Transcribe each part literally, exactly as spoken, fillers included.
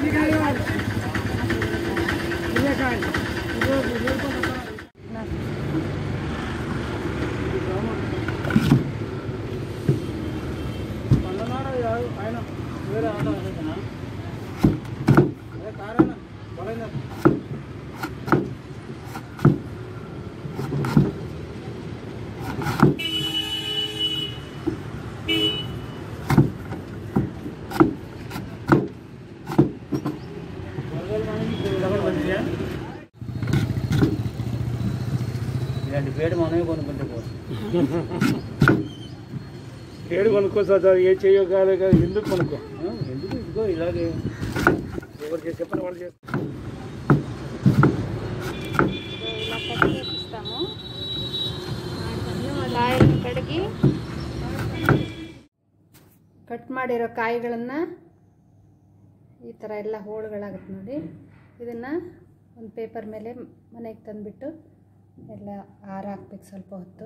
పేడు మనమే కొనుక్కుంటే పేడు కొనుక్కోసా సార్ ఏ చేయగాలి ఎందుకు కొనుక్కో ఎందుకు ఇదిగో ఇలాగే ఎవరు చేసి చెప్పని వాళ్ళు చేస్తాము. ಕಾಯಿನ ಕಡಗಿ ಕಟ್ ಮಾಡಿರೋ ಕಾಯಿಗಳನ್ನು ಈ ಥರ ಎಲ್ಲ ಹೋಳುಗಳಾಗುತ್ತೆ ನೋಡಿ. ಇದನ್ನು ಒಂದು ಪೇಪರ್ ಮೇಲೆ ಮನೆಗೆ ತಂದುಬಿಟ್ಟು ಎಲ್ಲ ಆರ ಹಾಕ್ಬೇಕು ಸ್ವಲ್ಪ ಹೊತ್ತು.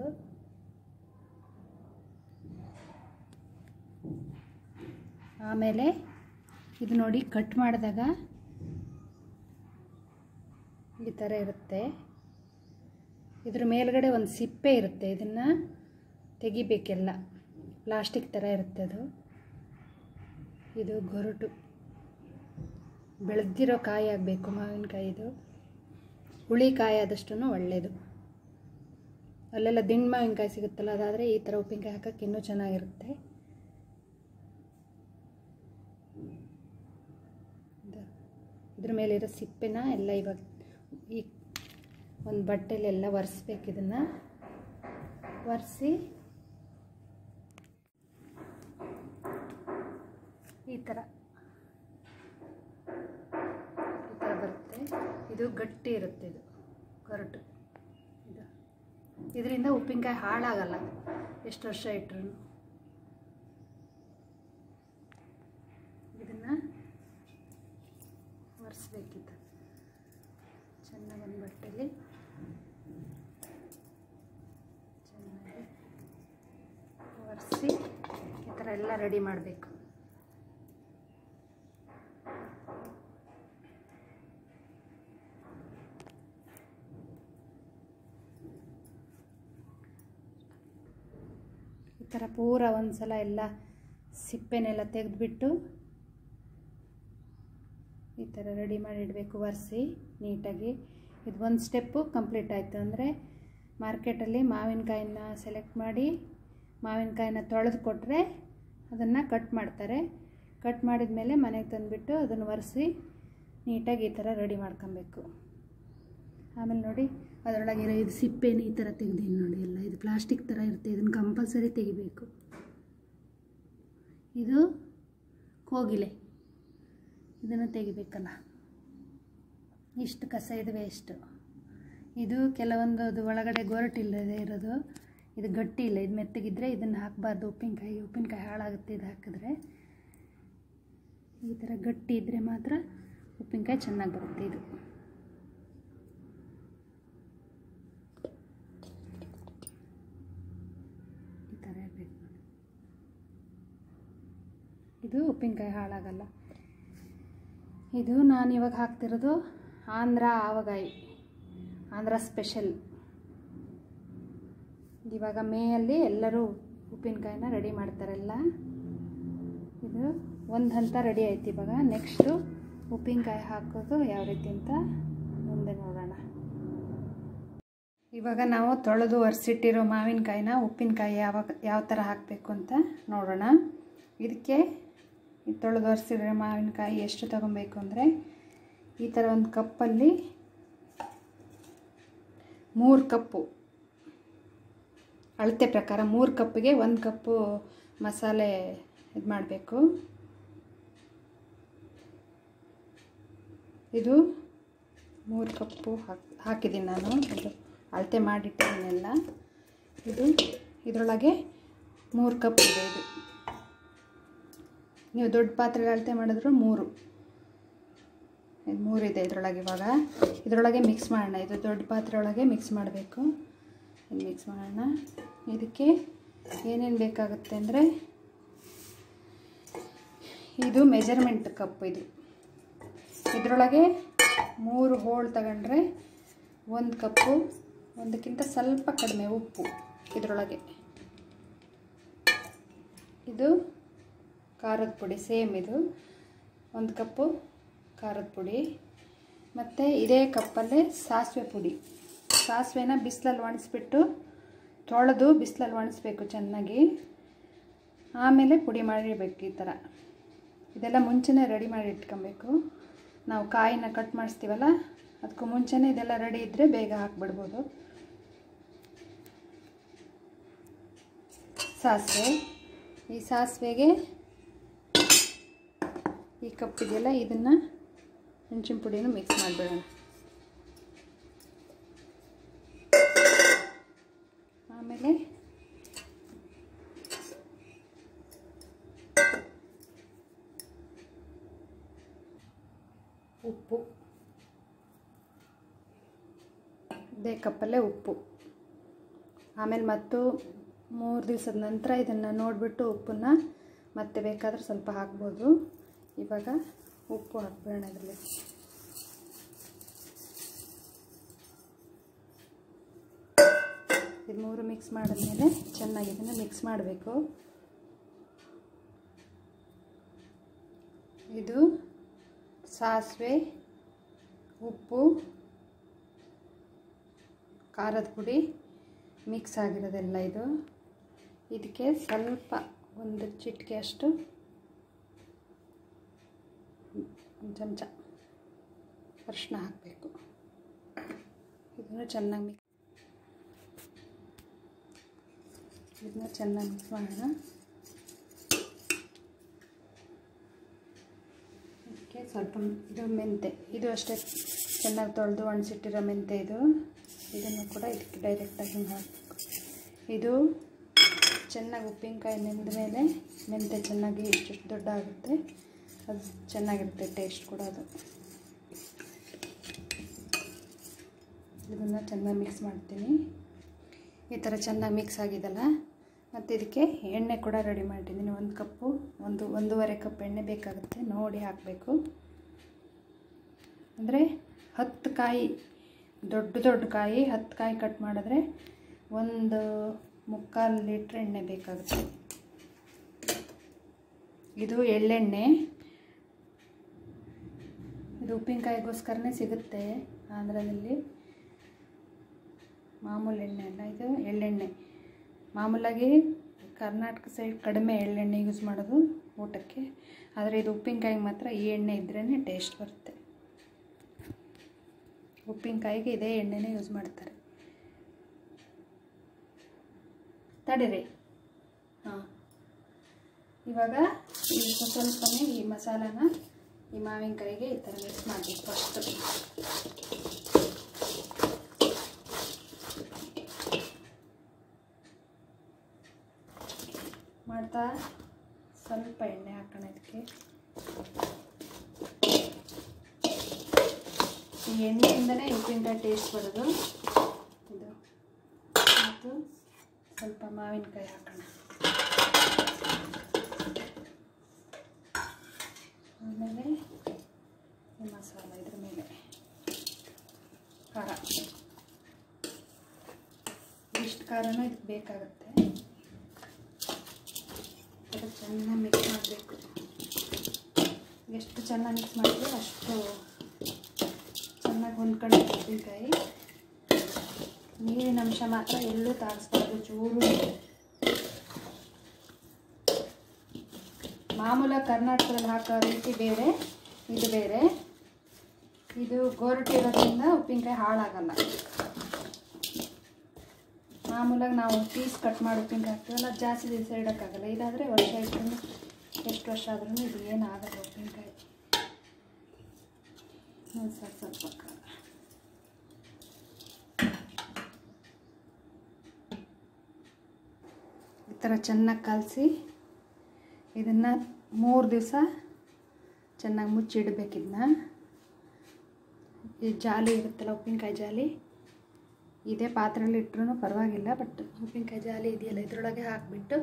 ಆಮೇಲೆ ಇದು ನೋಡಿ ಕಟ್ ಮಾಡಿದಾಗ ಈ ಥರ ಇರುತ್ತೆ. ಇದ್ರ ಮೇಲ್ಗಡೆ ಒಂದು ಸಿಪ್ಪೆ ಇರುತ್ತೆ, ಇದನ್ನು ತೆಗಿಬೇಕೆಲ್ಲ. ಪ್ಲಾಸ್ಟಿಕ್ ಥರ ಇರುತ್ತೆ ಅದು. ಇದು ಗೊರಟು ಬೆಳೆದಿರೋ ಕಾಯಿ ಆಗಬೇಕು ಮಾವಿನಕಾಯಿದು. ಹುಳಿ ಕಾಯಿ ಆದಷ್ಟು ಒಳ್ಳೆಯದು. ಅಲ್ಲೆಲ್ಲ ದಿಂಡು ಮಾವಿನಕಾಯಿ ಸಿಗುತ್ತಲ್ಲ, ಅದಾದರೆ ಈ ಥರ ಉಪ್ಪಿನಕಾಯಿ ಹಾಕೋಕ್ಕೆ ಇನ್ನೂ ಚೆನ್ನಾಗಿರುತ್ತೆ. ಇದ್ರ ಮೇಲಿರೋ ಸಿಪ್ಪೆನ ಎಲ್ಲ ಇವಾಗ ಈ ಒಂದು ಬಟ್ಟೆಲೆಲ್ಲ ಒರೆಸ್ಬೇಕು. ಇದನ್ನು ಒರೆಸಿ ಈ ಥರ ಈ ಥರ ಬರುತ್ತೆ. ಇದು ಗಟ್ಟಿ ಇರುತ್ತೆ, ಇದು ಕೊರಟು. ಇದು ಇದರಿಂದ ಉಪ್ಪಿನಕಾಯಿ ಹಾಳಾಗಲ್ಲ ಎಷ್ಟು ವರ್ಷ ಇಟ್ಟರು. ಇದನ್ನು ಒರೆಸ್ಬೇಕಿತ್ತು ಚೆನ್ನಾಗಿ ಒಂದು ಬಟ್ಟೆಯಲ್ಲಿ ಚೆನ್ನಾಗಿ ಒರೆಸಿ ಈ ಥರ ಎಲ್ಲ ರೆಡಿ ಮಾಡಬೇಕು. ಈ ಥರ ಪೂರ ಒಂದು ಸಲ ಎಲ್ಲ ಸಿಪ್ಪೆನೆಲ್ಲ ತೆಗೆದುಬಿಟ್ಟು ಈ ಥರ ರೆಡಿ ಮಾಡಿ ಇಡಬೇಕು, ಒರೆಸಿ ನೀಟಾಗಿ. ಇದು ಒಂದು ಸ್ಟೆಪ್ಪು ಕಂಪ್ಲೀಟ್ ಆಯಿತು ಅಂದರೆ ಮಾರ್ಕೆಟಲ್ಲಿ ಮಾವಿನಕಾಯಿನ ಸೆಲೆಕ್ಟ್ ಮಾಡಿ ಮಾವಿನಕಾಯಿನ ತೊಳೆದು ಕೊಟ್ಟರೆ ಅದನ್ನು ಕಟ್ ಮಾಡ್ತಾರೆ. ಕಟ್ ಮಾಡಿದ ಮೇಲೆ ಮನೆಗೆ ತಂದುಬಿಟ್ಟು ಅದನ್ನು ಒರೆಸಿ ನೀಟಾಗಿ ಈ ಥರ ರೆಡಿ ಮಾಡ್ಕೊಬೇಕು. ಆಮೇಲೆ ನೋಡಿ ಅದರೊಳಗಿರೋ ಇದು ಸಿಪ್ಪೆನ ಈ ಥರ ತೆಗೆದೀನಿ ನೋಡಿ ಎಲ್ಲ. ಇದು ಪ್ಲಾಸ್ಟಿಕ್ ಥರ ಇರುತ್ತೆ, ಇದನ್ನು ಕಂಪಲ್ಸರಿ ತೆಗಿಬೇಕು. ಇದು ಕೋಗಿಲೆ, ಇದನ್ನು ತೆಗಿಬೇಕಲ್ಲ. ಇಷ್ಟು ಕಸ ಇದು ವೇಸ್ಟು. ಇದು ಕೆಲವೊಂದು ಅದು ಒಳಗಡೆ ಗೊರಟಿಲ್ಲದೆ ಇರೋದು, ಇದು ಗಟ್ಟಿ ಇಲ್ಲ, ಇದು ಮೆತ್ತಗಿದ್ರೆ ಇದನ್ನು ಹಾಕಬಾರ್ದು. ಉಪ್ಪಿನಕಾಯಿ ಉಪ್ಪಿನಕಾಯಿ ಹಾಳಾಗುತ್ತೆ ಇದು ಹಾಕಿದ್ರೆ. ಈ ಥರ ಗಟ್ಟಿ ಇದ್ದರೆ ಮಾತ್ರ ಉಪ್ಪಿನಕಾಯಿ ಚೆನ್ನಾಗಿ ಬರುತ್ತೆ. ಇದು ಈ ಥರ ಇರಬೇಕು. ಇದು ಉಪ್ಪಿನಕಾಯಿ ಹಾಳಾಗಲ್ಲ. ಇದು ನಾನು ಇವಾಗ ಹಾಕ್ತಿರೋದು ಆಂಧ್ರ ಆವಗಾಯಿ, ಆಂಧ್ರ ಸ್ಪೆಷಲ್. ಇವಾಗ ಮೇಯಲ್ಲಿ ಎಲ್ಲರೂ ಉಪ್ಪಿನಕಾಯಿನ ರೆಡಿ ಮಾಡ್ತಾರಲ್ಲ. ಇದು ಒಂದು ಹಂತ ರೆಡಿ ಆಯ್ತು. ಇವಾಗ ನೆಕ್ಸ್ಟು ಉಪ್ಪಿನಕಾಯಿ ಹಾಕೋದು ಯಾವ ರೀತಿ ಅಂತ ಮುಂದೆ ನೋಡೋಣ. ಇವಾಗ ನಾವು ತೊಳೆದು ಒರೆಸಿಟ್ಟಿರೋ ಮಾವಿನಕಾಯಿನ ಉಪ್ಪಿನಕಾಯಿ ಯಾವಾಗ ಯಾವ ಥರ ಹಾಕಬೇಕು ಅಂತ ನೋಡೋಣ. ಇದಕ್ಕೆ ಈ ತೊಳೆದು ಒರೆಸಿರೋ ಮಾವಿನಕಾಯಿ ಎಷ್ಟು ತಗೊಬೇಕು ಅಂದರೆ ಈ ಥರ ಒಂದು ಕಪ್ಪಲ್ಲಿ ಮೂರು ಕಪ್ಪು ಅಳತೆ ಪ್ರಕಾರ ಮೂರು ಕಪ್ಪಿಗೆ ಒಂದು ಕಪ್ಪು ಮಸಾಲೆ ಇದು ಮಾಡಬೇಕು. ಇದು ಮೂರು ಕಪ್ಪು ಹಾಕಿ ಹಾಕಿದ್ದೀನಿ ನಾನು. ಇದು ಅಳತೆ ಮಾಡಿಟ್ಟಿದ್ದೀನೆಲ್ಲ. ಇದು ಇದರೊಳಗೆ ಮೂರು ಕಪ್ ಇದೆ. ಇದು ನೀವು ದೊಡ್ಡ ಪಾತ್ರೆಗೆ ಅಳತೆ ಮಾಡಿದ್ರು ಮೂರು ಇದು ಮೂರಿದೆ ಇದರೊಳಗೆ. ಇವಾಗ ಇದರೊಳಗೆ ಮಿಕ್ಸ್ ಮಾಡೋಣ. ಇದು ದೊಡ್ಡ ಪಾತ್ರೆ ಒಳಗೆ ಮಿಕ್ಸ್ ಮಾಡಬೇಕು. ಇದು ಮಿಕ್ಸ್ ಮಾಡೋಣ. ಇದಕ್ಕೆ ಏನೇನು ಬೇಕಾಗುತ್ತೆ ಅಂದರೆ ಇದು ಮೆಜರ್ಮೆಂಟ್ ಕಪ್. ಇದು ಇದರೊಳಗೆ ಮೂರು ಹೋಳು ತಗೊಂಡ್ರೆ ಒಂದು ಕಪ್ಪು, ಒಂದಕ್ಕಿಂತ ಸ್ವಲ್ಪ ಕಡಿಮೆ ಉಪ್ಪು ಇದರೊಳಗೆ. ಇದು ಖಾರದ ಪುಡಿ ಸೇಮ್, ಇದು ಒಂದು ಕಪ್ಪು ಖಾರದ ಪುಡಿ. ಮತ್ತು ಇದೇ ಕಪ್ಪಲ್ಲೇ ಸಾಸಿವೆ ಪುಡಿ. ಸಾಸಿವೆನ ಬಿಸಿಲಲ್ಲಿ ಒಣಗಿಸ್ಬಿಟ್ಟು ತೊಳೆದು ಬಿಸಿಲಲ್ಲಿ ಒಣಗಿಸ್ಬೇಕು ಚೆನ್ನಾಗಿ, ಆಮೇಲೆ ಪುಡಿ ಮಾಡಿರಬೇಕು ಈ ಥರ. ಇದೆಲ್ಲ ಮುಂಚೆನೇ ರೆಡಿ ಮಾಡಿ ಇಟ್ಕೊಬೇಕು. ನಾವು ಕಾಯಿನ ಕಟ್ ಮಾಡಿಸ್ತೀವಲ್ಲ ಅದಕ್ಕೂ ಮುಂಚೆನೇ ಇದೆಲ್ಲ ರೆಡಿ ಇದ್ದರೆ ಬೇಗ ಹಾಕ್ಬಿಡ್ಬೋದು. ಸಾಸಿವೆ, ಈ ಸಾಸಿವೆಗೆ ಈ ಕಪ್ಪಿದೆಯಲ್ಲ ಇದನ್ನು ಮೆಣಸಿನ ಪುಡಿನೂ ಮಿಕ್ಸ್ ಮಾಡಿಬಿಡೋಣ. ಆಮೇಲೆ ಉಪ್ಪು, ಇದೇ ಕಪ್ಪಲ್ಲೇ ಉಪ್ಪು. ಆಮೇಲೆ ಮತ್ತು ಮೂರು ದಿವಸದ ನಂತರ ಇದನ್ನು ನೋಡಿಬಿಟ್ಟು ಉಪ್ಪನ್ನು ಮತ್ತೆ ಬೇಕಾದರೆ ಸ್ವಲ್ಪ ಹಾಕ್ಬೋದು. ಇವಾಗ ಉಪ್ಪು ಹಾಕ್ಬಿಡೋಣ ಅದರಲ್ಲಿ. ಇದು ಮೂರು ಮಿಕ್ಸ್ ಮಾಡಿದ್ಮೇಲೆ ಚೆನ್ನಾಗಿ ಇದನ್ನು ಮಿಕ್ಸ್ ಮಾಡಬೇಕು. ಇದು ಸಾಸಿವೆ, ಉಪ್ಪು, ಖಾರದ ಪುಡಿ ಮಿಕ್ಸ್ ಆಗಿರೋದೆಲ್ಲ ಇದು. ಇದಕ್ಕೆ ಸ್ವಲ್ಪ ಒಂದು ಚಿಟಿಕೆ ಅಷ್ಟು, ಒಂದು ಚಮಚ ಅರಿಶಿನ ಹಾಕಬೇಕು. ಇದನ್ನು ಚೆನ್ನಾಗಿ ಮಿಕ್ಸ್ ಇದನ್ನ ಚೆನ್ನಾಗಿ ಮಿಕ್ಸ್ ಮಾಡೋಣ. ಇದಕ್ಕೆ ಸ್ವಲ್ಪ ಇದು ಮೆಂತೆ, ಇದು ಅಷ್ಟೇ ಚೆನ್ನಾಗಿ ತೊಳೆದು ಒಣಸಿಟ್ಟಿರೋ ಮೆಂತೆ ಇದು. ಇದನ್ನು ಕೂಡ ಇದಕ್ಕೆ ಡೈರೆಕ್ಟಾಗಿ ಹಿಂಗೆ ಹಾಕಬೇಕು. ಇದು ಚೆನ್ನಾಗಿ ಉಪ್ಪಿನಕಾಯಿ ನೆಂದ ಮೇಲೆ ಮೆಂತೆ ಚೆನ್ನಾಗಿ ಎಷ್ಟು ದೊಡ್ಡ ಆಗುತ್ತೆ, ಅದು ಚೆನ್ನಾಗಿರುತ್ತೆ ಟೇಸ್ಟ್ ಕೂಡ ಅದು. ಇದನ್ನು ಚೆನ್ನಾಗಿ ಮಿಕ್ಸ್ ಮಾಡ್ತೀನಿ. ಈ ಥರ ಚೆನ್ನಾಗಿ ಮಿಕ್ಸ್ ಆಗಿದೆಲ್ಲ, ಮತ್ತು ಇದಕ್ಕೆ ಎಣ್ಣೆ ಕೂಡ ರೆಡಿ ಮಾಡಿದ್ದೀನಿ. ಒಂದು ಕಪ್ಪು ಒಂದು ಒಂದೂವರೆ ಕಪ್ ಎಣ್ಣೆ ಬೇಕಾಗುತ್ತೆ, ನೋಡಿ ಹಾಕಬೇಕು. ಅಂದರೆ ಹತ್ತು ಕಾಯಿ, ದೊಡ್ಡ ದೊಡ್ಡ ಕಾಯಿ ಹತ್ತು ಕಾಯಿ ಕಟ್ ಮಾಡಿದ್ರೆ ಒಂದು ಮುಕ್ಕಾಲು ಲೀಟ್ರ್ ಎಣ್ಣೆ ಬೇಕಾಗುತ್ತೆ. ಇದು ಎಳ್ಳೆಣ್ಣೆ, ಇದು ಉಪ್ಪಿನಕಾಯಿಗೋಸ್ಕರನೇ ಸಿಗುತ್ತೆ ಆಂಧ್ರದಲ್ಲಿ. ಮಾಮೂಲು ಎಣ್ಣೆ ಅಲ್ಲ, ಇದು ಎಳ್ಳೆಣ್ಣೆ. ಮಾಮೂಲಾಗಿ ಕರ್ನಾಟಕ ಸೈಡ್ ಕಡಿಮೆ ಎಳ್ಳೆಣ್ಣೆ ಯೂಸ್ ಮಾಡೋದು ಊಟಕ್ಕೆ, ಆದರೆ ಇದು ಉಪ್ಪಿನಕಾಯಿಗೆ ಮಾತ್ರ ಈ ಎಣ್ಣೆ ಇದ್ರೇ ಟೇಸ್ಟ್ ಬರುತ್ತೆ. ಉಪ್ಪಿನಕಾಯಿಗೆ ಇದೇ ಎಣ್ಣೆನೇ ಯೂಸ್ ಮಾಡ್ತಾರೆ. ತಡೀರಿ. ಹಾಂ, ಇವಾಗ ಈ ಸ್ವಲ್ಪನೇ ಈ ಮಸಾಲಾನ ಈ ಮಾವಿನಕಾಯಿಗೆ ಈ ಥರ ಮಿಕ್ಸ್ ಮಾಡಬೇಕು ಫಸ್ಟು. ಮಾಡ್ತಾ ಸ್ವಲ್ಪ ಎಣ್ಣೆ ಹಾಕೋಣ ಇದಕ್ಕೆ. ಈ ಎಣ್ಣೆಯಿಂದನೇ ಉಪ್ಪಿನಕಾಯಿ ಟೇಸ್ಟ್ ಬರೋದು ಇದು. ಮತ್ತು ಸ್ವಲ್ಪ ಮಾವಿನಕಾಯಿ ಹಾಕೋಣ. ಆಮೇಲೆ ಈ ಮಸಾಲ ಇದ್ರ ಮೇಲೆ ಖಾರ, ಇಷ್ಟು ಖಾರನೂ ಇದಕ್ಕೆ ಬೇಕಾಗುತ್ತೆ. ಅದಕ್ಕೆ ಚೆನ್ನಾಗಿ ಮಿಕ್ಸ್ ಮಾಡಬೇಕು. ಎಷ್ಟು ಚೆನ್ನಾಗಿ ಮಿಕ್ಸ್ ಮಾಡಿದ್ರೆ ಅಷ್ಟು ಚೆನ್ನಾಗಿ ಹೊಂದ್ಕೊಂಡು ಉಪ್ಪಿನಕಾಯಿ. ನೀರಿನ ಅಂಶ ಮಾತ್ರ ಎಲ್ಲೂ ತಾಗಿಸ್ಬಾರ್ದು ಚೂರು. ಮಾಮೂಲಾಗಿ ಕರ್ನಾಟಕದಲ್ಲಿ ಹಾಕೋ ರೀತಿ ಬೇರೆ, ಇದು ಬೇರೆ. ಇದು ಗೋರಟಿ ಇರೋದ್ರಿಂದ ಉಪ್ಪಿನಕಾಯಿ ಹಾಳಾಗಲ್ಲ. ಮಾಮೂಲಾಗಿ ನಾವು ಪೀಸ್ ಕಟ್ ಮಾಡಿ ಉಪ್ಪಿನಕಾಯಿ ಹಾಕ್ತೀವಲ್ಲ, ಅದು ಜಾಸ್ತಿ ದಿವಸ ಇಡೋಕ್ಕಾಗಲ್ಲ. ಇದಾದರೆ ವರ್ಷ ಇಟ್ಟರು ಎಷ್ಟು ವರ್ಷ ಆದ್ರೂ ಇದು ಏನಾಗಲ್ಲ ಉಪ್ಪಿನಕಾಯಿ. ಸ್ವಲ್ಪ ಸ್ವಲ್ಪ ಖಾರ. ಈ ಥರ ಚೆನ್ನಾಗಿ ಕಲಸಿ ಇದನ್ನು ಮೂರು ದಿವಸ ಚೆನ್ನಾಗಿ ಮುಚ್ಚಿಡಬೇಕು. ಇದನ್ನ ಈ ಜಾಲಿ ಇರುತ್ತಲ್ಲ ಉಪ್ಪಿನಕಾಯಿ ಜಾಲಿ, ಇದೇ ಪಾತ್ರೆಯಲ್ಲಿ ಇಟ್ಟರೂ ಪರವಾಗಿಲ್ಲ, ಬಟ್ ಉಪ್ಪಿನಕಾಯಿ ಜಾಲಿ ಇದೆಯಲ್ಲ ಇದರೊಳಗೆ ಹಾಕಿಬಿಟ್ಟು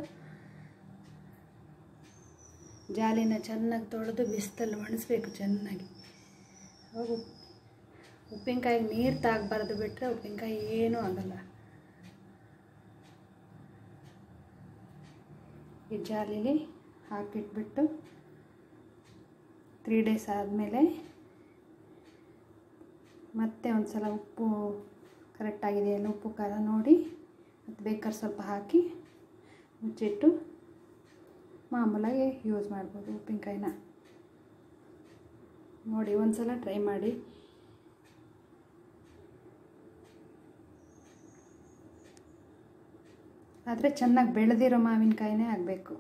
ಜಾಲಿನ ಚೆನ್ನಾಗಿ ತೊಳೆದು ಬಿಸಿಲಲ್ಲಿ ಒಣಗಿಸ್ಬೇಕು ಚೆನ್ನಾಗಿ. ಅವಾಗ ಉಪ್ಪಿನಕಾಯಿಗೆ ನೀರು ತಾಗಬಾರ್ದು, ಬಿಟ್ಟರೆ ಉಪ್ಪಿನಕಾಯಿ ಏನೂ ಆಗಲ್ಲ. ಈ ಜಾಲಿಲಿ ಹಾಕಿಟ್ಬಿಟ್ಟು ತ್ರೀ ಡೇಸ್ ಆದಮೇಲೆ ಮತ್ತೆ ಒಂದು ಸಲ ಉಪ್ಪು ಕರೆಕ್ಟಾಗಿದೆಯಲ್ಲ, ಉಪ್ಪು ಖಾರ ನೋಡಿ ಮತ್ತು ಬೇಕಾದ್ರೆ ಸ್ವಲ್ಪ ಹಾಕಿ ಮುಚ್ಚಿಟ್ಟು ಮಾಮೂಲಾಗಿ ಯೂಸ್ ಮಾಡ್ಬೋದು ಉಪ್ಪಿನಕಾಯಿನ. ನೋಡಿ ಒಂದು ಸಲ ಟ್ರೈ ಮಾಡಿ. ಆದರೆ ಚೆನ್ನಾಗಿ ಬೆಳೆದಿರೋ ಮಾವಿನಕಾಯಿನೇ ಆಗಬೇಕು,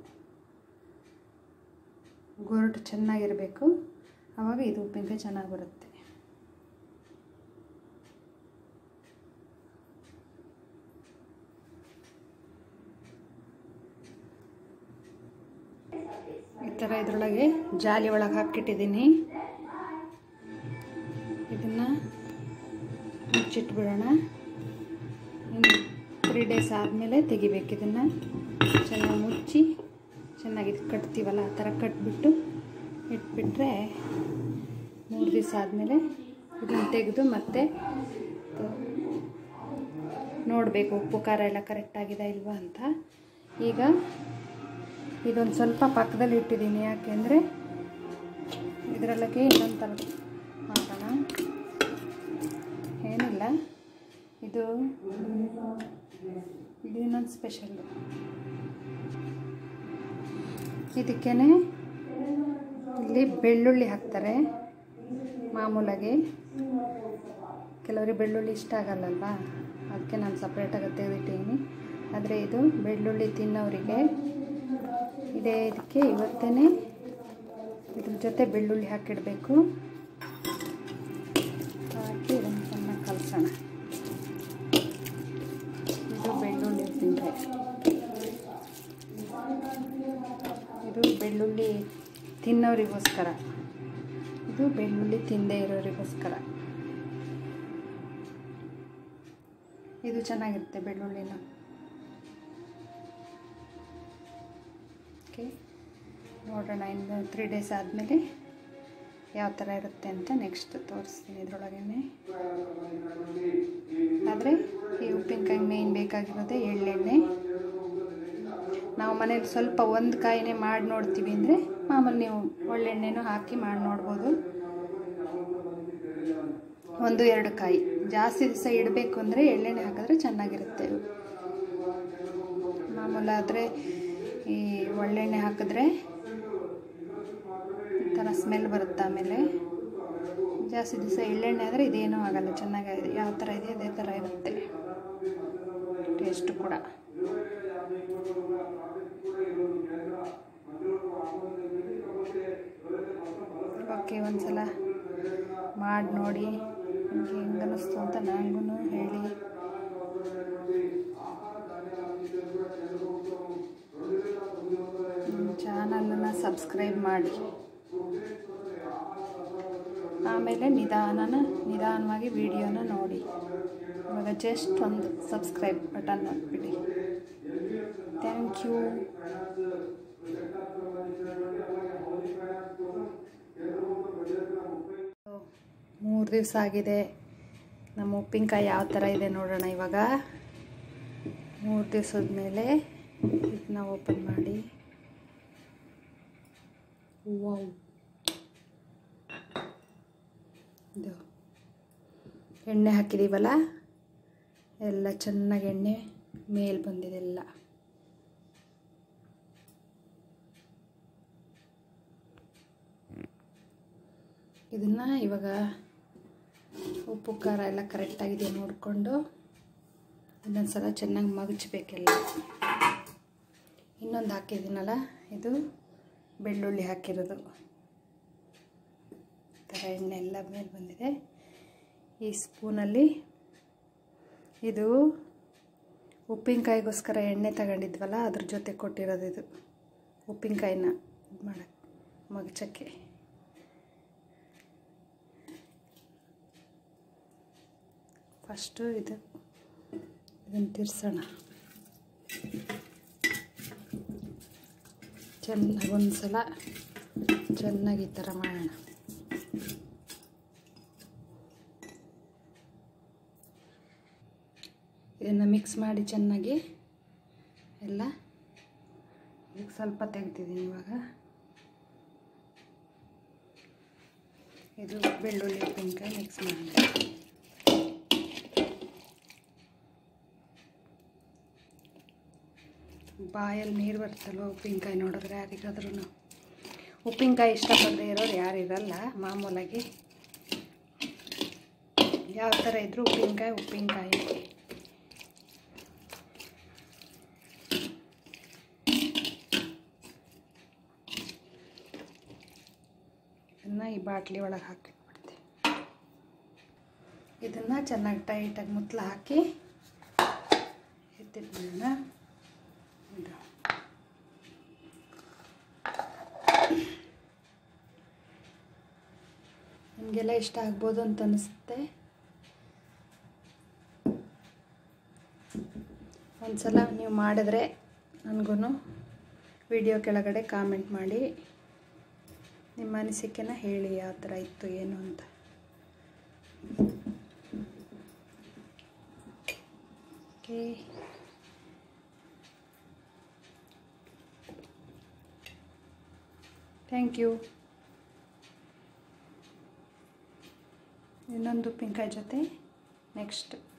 ಗೊರಟು ಚೆನ್ನಾಗಿರಬೇಕು, ಆವಾಗ ಇದು ಉಪ್ಪಿನಕಾಯಿ ಚೆನ್ನಾಗಿ ಬರುತ್ತೆ. ಈ ಥರ ಇದರೊಳಗೆ ಜಾಲಿ ಒಳಗೆ ಹಾಕಿಟ್ಟಿದ್ದೀನಿ. ಇದನ್ನು ಮುಚ್ಚಿಟ್ಬಿಡೋಣ. ಇನ್ನು ತ್ರೀ ಡೇಸ್ ಆದಮೇಲೆ ತೆಗಿಬೇಕು. ಇದನ್ನು ಚೆನ್ನಾಗಿ ಮುಚ್ಚಿ ಚೆನ್ನಾಗಿ ಕಟ್ತೀವಲ್ಲ ಆ ಥರ ಕಟ್ಬಿಟ್ಟು ಇಟ್ಬಿಟ್ರೆ ಮೂರು ದಿವಸ ಆದಮೇಲೆ ಇದನ್ನು ತೆಗೆದು ಮತ್ತೆ ನೋಡಬೇಕು ಉಪ್ಪು ಖಾರ ಎಲ್ಲ ಕರೆಕ್ಟಾಗಿದೆ ಇಲ್ವಾ ಅಂತ. ಈಗ ಇದೊಂದು ಸ್ವಲ್ಪ ಪಕ್ಕದಲ್ಲಿ ಇಟ್ಟಿದ್ದೀನಿ, ಯಾಕೆಂದರೆ ಇದರೊಳಗೆ ಇನ್ನೊಂದು ಥರ ಹಾಕೋಣ. ಏನಿಲ್ಲ, ಇದು ಇದು ಇನ್ನೊಂದು ಸ್ಪೆಷಲ್ಲು. ಇದಕ್ಕೇ ಇಲ್ಲಿ ಬೆಳ್ಳುಳ್ಳಿ ಹಾಕ್ತಾರೆ ಮಾಮೂಲಾಗಿ. ಕೆಲವರಿಗೆ ಬೆಳ್ಳುಳ್ಳಿ ಇಷ್ಟ ಆಗಲ್ಲಲ್ವಾ, ಅದಕ್ಕೆ ನಾನು ಸಪ್ರೇಟಾಗಿ ತೆಗೆದಿಟ್ಟಿದ್ದೀನಿ. ಆದರೆ ಇದು ಬೆಳ್ಳುಳ್ಳಿ ತಿನ್ನೋರಿಗೆ ಇದೇ. ಇದಕ್ಕೆ ಇವತ್ತೇ ಇದ್ರ ಜೊತೆ ಬೆಳ್ಳುಳ್ಳಿ ಹಾಕಿಡಬೇಕು. ಹಾಕಿ ಇದನ್ನು ಚೆನ್ನಾಗಿ ಕಲಸೋಣ. ಇದು ಬೆಳ್ಳುಳ್ಳಿ ತಿಂದರೆ, ಇದು ಬೆಳ್ಳುಳ್ಳಿ ತಿನ್ನೋರಿಗೋಸ್ಕರ, ಇದು ಬೆಳ್ಳುಳ್ಳಿ ತಿನ್ನದೇ ಇರೋರಿಗೋಸ್ಕರ. ಇದು ಚೆನ್ನಾಗಿರುತ್ತೆ ಬೆಳ್ಳುಳ್ಳಿನ. ಓಕೆ, ನೋಡೋಣ ಇನ್ನು ತ್ರೀ ಡೇಸ್ ಆದಮೇಲೆ ಯಾವ ಥರ ಇರುತ್ತೆ ಅಂತ ನೆಕ್ಸ್ಟ್ ತೋರಿಸ್ತೀನಿ ಇದರೊಳಗೇ. ಆದರೆ ಈ ಉಪ್ಪಿನಕಾಯಿ ಮೇಯ್ನ್ ಬೇಕಾಗಿರೋದೇ ಎಳ್ಳೆಣ್ಣೆ. ನಾವು ಮನೇಲಿ ಸ್ವಲ್ಪ ಒಂದು ಕಾಯಿನೇ ಮಾಡಿ ನೋಡ್ತೀವಿ ಅಂದರೆ ಮಾಮೂಲಿ ನೀವು ಒಳ್ಳೆಣ್ಣೆನೂ ಹಾಕಿ ಮಾಡಿ ನೋಡ್ಬೋದು. ಒಂದು ಎರಡು ಕಾಯಿ ಜಾಸ್ತಿ ದಿವಸ ಇಡಬೇಕು ಅಂದರೆ ಎಳ್ಳೆಣ್ಣೆ ಹಾಕಿದ್ರೆ ಚೆನ್ನಾಗಿರುತ್ತೆ. ಮಾಮೂಲಾದರೆ ಈ ಒಳ್ಳೆಣ್ಣೆ ಹಾಕಿದ್ರೆ ಈ ಥರ ಸ್ಮೆಲ್ ಬರುತ್ತೆ. ಆಮೇಲೆ ಜಾಸ್ತಿ ದಿವಸ ಎಳ್ಳೆಣ್ಣೆ ಆದರೆ ಇದೇನೂ ಆಗಲ್ಲ, ಚೆನ್ನಾಗಿದೆ. ಯಾವ ಥರ ಇದೆ ಅದೇ ಥರ ಇರುತ್ತೆ ಟೇಸ್ಟು ಕೂಡ. ಓಕೆ, ಒಂದು ಸಲ ಮಾಡಿ ನೋಡಿ ನಿಮಗೆ ಹೆಂಗೆ ಅನ್ನಿಸ್ತು ಅಂತ ನನಗೂ ಹೇಳಿ. ಚಾನಲನ್ನು ಸಬ್ಸ್ಕ್ರೈಬ್ ಮಾಡಿ. ಆಮೇಲೆ ನಿಧಾನನ ನಿಧಾನವಾಗಿ ವಿಡಿಯೋನ ನೋಡಿ. ಇವಾಗ ಜಸ್ಟ್ ಒಂದು ಸಬ್ಸ್ಕ್ರೈಬ್ ಬಟನ್ ಹಾಕ್ಬಿಡಿ. Thank you. ಮೂರು ದಿವಸ ಆಗಿದೆ. ನಮ್ಮ ಉಪ್ಪಿನಕಾಯಿ ಯಾವ ಥರ ಇದೆ ನೋಡೋಣ ಇವಾಗ. ಮೂರು ದಿವಸದ ಮೇಲೆ ಇದನ್ನ ಓಪನ್ ಮಾಡಿ. ವಾವ್, ಇದು ಎಣ್ಣೆ ಹಾಕಿದ್ದೀವಲ್ಲ, ಎಲ್ಲ ಚೆನ್ನಾಗಿ ಎಣ್ಣೆ ಮೇಲೆ ಬಂದಿದೆ ಎಲ್ಲ. ಇದನ್ನು ಇವಾಗ ಉಪ್ಪು ಖಾರ ಎಲ್ಲ ಕರೆಕ್ಟಾಗಿದೆ ನೋಡಿಕೊಂಡು ಇನ್ನೊಂದು ಸಲ ಚೆನ್ನಾಗಿ ಮಗಚಬೇಕೆಲ್ಲ. ಇನ್ನೊಂದು ಹಾಕಿದ್ದೀನಲ್ಲ, ಇದು ಬೆಳ್ಳುಳ್ಳಿ ಹಾಕಿರೋದು. ಈ ಥರ ಎಣ್ಣೆ ಎಲ್ಲ ಮೇಲೆ ಬಂದಿದೆ. ಈ ಸ್ಪೂನಲ್ಲಿ ಇದು ಉಪ್ಪಿನಕಾಯಿಗೋಸ್ಕರ ಎಣ್ಣೆ ತಗೊಂಡಿದ್ವಲ್ಲ, ಅದ್ರ ಜೊತೆ ಕೊಟ್ಟಿರೋದು ಇದು. ಉಪ್ಪಿನಕಾಯಿನ ಇದು ಮಾಡೋಕ್ಕೆ ಮಗಚಕ್ಕೆ. ಫಸ್ಟು ಇದು ಇದನ್ನು ತಿರ್ಸೋಣ ಚೆನ್ನಾಗಿ. ಒಂದು ಸಲ ಚೆನ್ನಾಗಿ ಈ ಥರ ಮಾಡೋಣ. ಮಿಕ್ಸ್ ಮಾಡಿ ಚೆನ್ನಾಗಿ ಎಲ್ಲ. ಈಗ ಸ್ವಲ್ಪ ತೆಗ್ದಿದ್ದೀನಿ. ಇವಾಗ ಇದು ಬೆಳ್ಳುಳ್ಳಿ ಉಪ್ಪಿನಕಾಯಿ ಮಿಕ್ಸ್ ಮಾಡಿ. ಬಾಯಲ್ಲಿ ನೀರು ಬರ್ತಲ್ವ ಉಪ್ಪಿನಕಾಯಿ ನೋಡಿದ್ರೆ ಯಾರಿಗಾದ್ರೂ. ಉಪ್ಪಿನಕಾಯಿ ಇಷ್ಟಪಡದೆ ಇರೋರು ಯಾರಿರಲ್ಲ ಮಾಮೂಲಾಗಿ. ಯಾವ ಥರ ಇದ್ದರೂ ಉಪ್ಪಿನಕಾಯಿ ಉಪ್ಪಿನಕಾಯಿ. ಇದನ್ನು ಈ ಬಾಟ್ಲಿ ಒಳಗೆ ಹಾಕಿಬಿಡ್ತೀವಿ. ಇದನ್ನು ಚೆನ್ನಾಗಿ ಟೈಟಾಗಿ ಮುತ್ತಲ ಹಾಕಿ ಎತ್ತಿಟ್ಬಿಡೋಣ. ಇದು ನಿಮಗೆಲ್ಲ ಇಷ್ಟ ಆಗ್ಬೋದು ಅಂತ ಅನಿಸುತ್ತೆ. ಒಂದ್ಸಲ ನೀವು ಮಾಡಿದ್ರೆ ನನಗೂ ವಿಡಿಯೋ ಕೆಳಗಡೆ ಕಾಮೆಂಟ್ ಮಾಡಿ ನಿಮ್ಮ ಅನಿಸಿಕೆನ ಹೇಳಿ, ಯಾವ ಥರ ಇತ್ತು ಏನು ಅಂತ. Okay, thank you. ಇನ್ನೊಂದು ಉಪ್ಪಿನಕಾಯಿ ಜೊತೆ ನೆಕ್ಸ್ಟ್